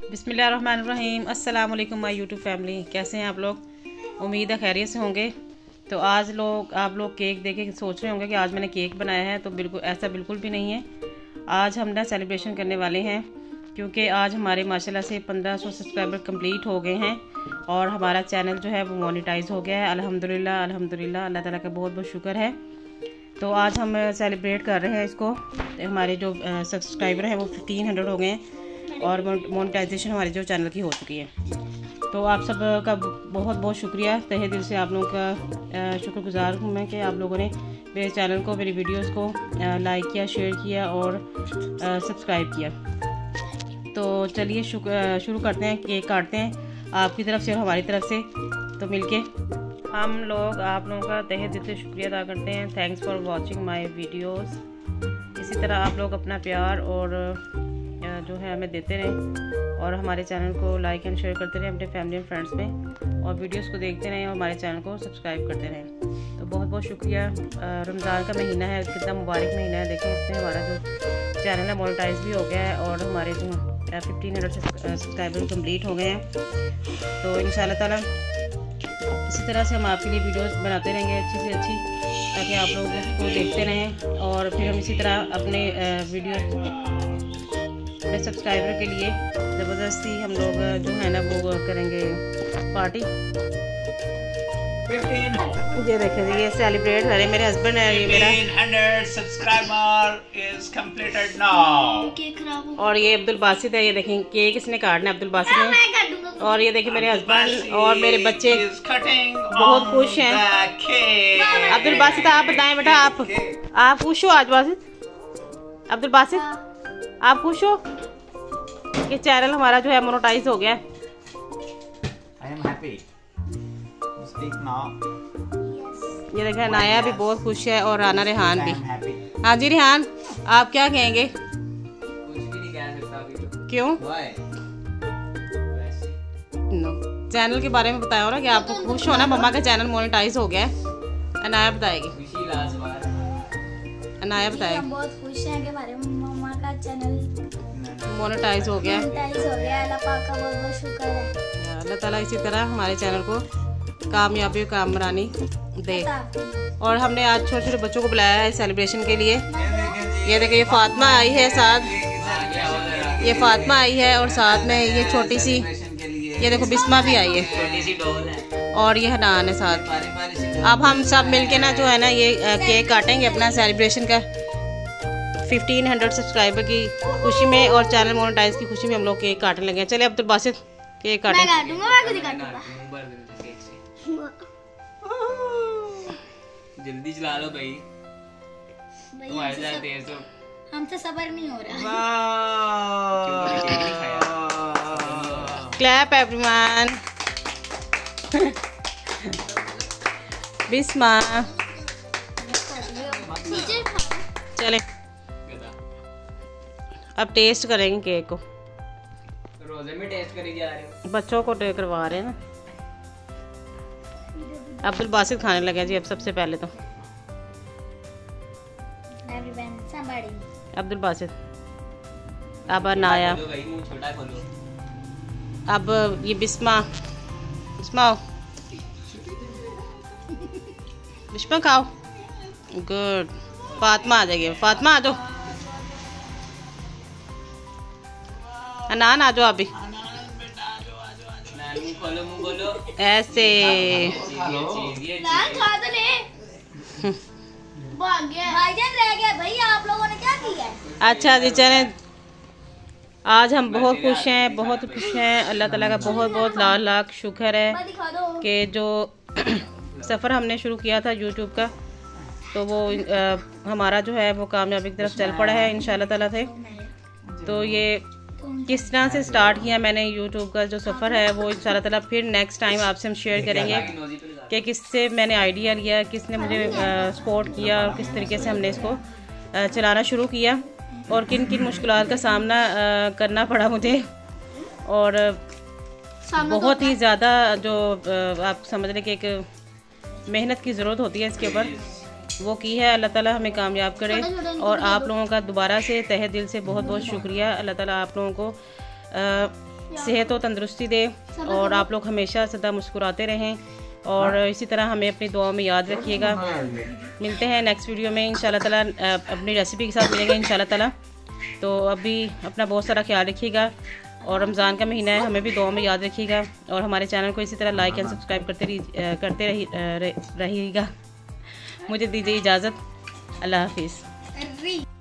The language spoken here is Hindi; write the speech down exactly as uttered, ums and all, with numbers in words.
बिस्मिल्लाहिर्रहमानिर्रहीम। अस्सलाम वालेकुम माय यूट्यूब फैमिली, कैसे हैं आप लोग? उम्मीद है खैरियत से होंगे। तो आज लोग आप लोग केक देख के सोच रहे होंगे कि आज मैंने केक बनाया है, तो बिल्कुल ऐसा बिल्कुल भी नहीं है। आज हम ना सेलिब्रेशन करने वाले हैं क्योंकि आज हमारे माशाल्लाह से पंद्रह सौ सब्सक्राइबर कंप्लीट हो गए हैं और हमारा चैनल जो है वो मोनेटाइज हो गया है। अल्हम्दुलिल्लाह अल्हम्दुलिल्लाह, अल्लाह ताला का बहुत बहुत शुक्र है। तो आज हम सेलिब्रेट कर रहे हैं इसको। हमारे जो सब्सक्राइबर हैं वो फिफ्टीन हंड्रेड हो गए हैं और मोनेटाइजेशन हमारे जो चैनल की हो चुकी है। तो आप सब का बहुत बहुत शुक्रिया, तहे दिल से आप लोगों का शुक्रगुजार हूँ मैं कि आप लोगों ने मेरे चैनल को, मेरी वीडियोस को लाइक किया, शेयर किया और सब्सक्राइब किया। तो चलिए शुरू करते हैं, केक काटते हैं आपकी तरफ से और हमारी तरफ से। तो मिलके हम लोग आप लोगों का तहे दिल से शुक्रिया अदा करते हैं। Thanks for watching my videos. इसी तरह आप लोग अपना प्यार और जो है हमें देते रहें और हमारे चैनल को लाइक एंड शेयर करते रहें अपने फैमिली एंड फ्रेंड्स में, और वीडियोस को देखते रहें और हमारे चैनल को सब्सक्राइब करते रहें। तो बहुत बहुत शुक्रिया। रमज़ान का महीना है, कितना मुबारक महीना है। देखें इसमें हमारा जो चैनल है मोनेटाइज भी हो गया है और हमारे जो फिफ्टीन हंड्रेड सब्सक्राइबर कंप्लीट हो गए हैं। तो इंशाल्लाह ताला इसी तरह से हम आपके लिए वीडियोस बनाते रहेंगे अच्छी से अच्छी, ताकि आप लोग उसको देखते रहें और फिर हम इसी तरह अपने वीडियो अपने सब्सक्राइबर के लिए ज़बरदस्ती हम लोग जो है ना वो करेंगे पार्टी। ये देखें, ये सेलिब्रेट कर रहे हैं मेरे हस्बैंड है। ये मेरा सब्सक्राइबर इज कंप्लीटेड नाउ। और ये अब्दुल बासित है। ये देखें केक इसने काटना है अब्दुल बासित ने। और ये देखिए मेरे हस्बैंड और मेरे बच्चे बहुत खुश हैं। अब्दुल बासित आप बताएं बेटा, आप आप खुश हो आज? बासित, अब्दुल बासित आप खुश हो? ये चैनल हमारा जो है मोनेटाइज हो गया है। I am happy. Speak now. ये देखिए नाया भी बहुत खुश है और राना रेहान भी। हाँ जी रेहान, आप क्या कहेंगे? कुछ भी नहीं कह सकता अभी तो। क्यों? नो, चैनल के बारे में बताया हो ना कि आप खुश हो ना, मम्मा का चैनल मोनेटाइज हो गया है। अनाया बताएगी। खुशी लाजवाब। अनाया बताएगी। हम बहुत खुश हैं कि हमारे मम्मा का चैनल मोनेटाइज हो गया मोनेटाइज हो गया। अल्लाह पाक का बहुत बहुत शुक्र है। अल्लाह ताला इसी तरह हमारे चैनल को कामयाबी और कामरानी दे। और हमने आज छोटे छोटे बच्चों को बुलाया है सेलिब्रेशन के लिए। ये देखिए, ये फातिमा आई है साथ, ये फातिमा आई है और साथ में ये छोटी सी, ये देखो बिस्मा भी आई है, छोटी सी डॉल है और ये हनान है साथ। अब हम सब मिलके ना जो है ना ये केक काटेंगे अपना सेलिब्रेशन का, फिफ्टीन हंड्रेड सब्सक्राइबर की खुशी में और चैनल मोनेटाइज की खुशी में हम लोग केक काटने लगे हैं। चलिए अब्दुल बासित केक काटें। मैं काटूंगा, मैं खुद ही काटूंगा। जल्दी चला लो भाई, तुम्हारे साथ देर तो हमसे सब्र नहीं हो रहा। Clap everyone. बिस्मा चले अब टेस्ट करेंगे केक को। रोजे में टेस्ट करी जा रहे हो? बच्चों को टेस्ट करवा रहे हैं ना। अब्दुल बासित खाने लगे जी अब सबसे पहले तो। अब्दुल बासित, अब नाया, भाई मुंह छोटा खोलो। अब ये बिस्मा, बिस्मा बिस्मा खाओ। गुड। फातिमा आ जाएगी, फातिमा आ जाओ। अनान आ जाओ अभी। मुंह खोलो, मुंह खोलो ऐसे। भाईजान रह गया भाई, आप लोगों ने क्या किया है? अच्छा जी चलें, आज हम बहुत खुश हैं, बहुत खुश हैं। अल्लाह ताला का बहुत बहुत लाख लाख शुक्र है कि जो सफ़र हमने शुरू किया था यूट्यूब का, तो वो आ, हमारा जो है वो कामयाबी की तरफ चल पड़ा है इंशाल्लाह ताला से। तो ये किस तरह से स्टार्ट किया मैंने यूट्यूब का जो सफ़र है वो इंशाल्लाह ताला फिर नेक्स्ट टाइम आपसे हम शेयर करेंगे कि किससे मैंने आइडिया लिया, किसने मुझे सपोर्ट किया और किस तरीके से हमने इसको आ, चलाना शुरू किया और किन किन मुश्किलात का सामना आ, करना पड़ा मुझे। और बहुत ही ज़्यादा जो आ, आप समझ लें कि एक मेहनत की ज़रूरत होती है इसके ऊपर, वो की है। अल्लाह ताला हमें कामयाब करे और आप लोगों का दोबारा से तहे दिल से बहुत बहुत शुक्रिया। अल्लाह ताला आप लोगों को सेहत और तंदुरुस्ती दे और आप लोग हमेशा सदा मुस्कुराते रहें और इसी तरह हमें अपनी दुआओं में याद रखिएगा। मिलते हैं नेक्स्ट वीडियो में इंशाल्लाह ताला, अपनी रेसिपी के साथ मिलेंगे इंशाल्लाह ताला। तो अभी अपना बहुत सारा ख्याल रखिएगा और रमज़ान का महीना है, हमें भी दुआओं में याद रखिएगा और हमारे चैनल को इसी तरह लाइक एंड सब्सक्राइब करते रही करते रही रहिएगा। मुझे दीजिए इजाज़त। अल्लाह हाफिज़।